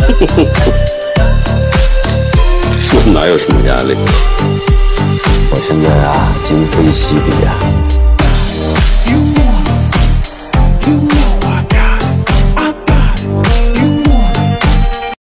我哪有什么压力？ 我现在啊，今非昔比啊。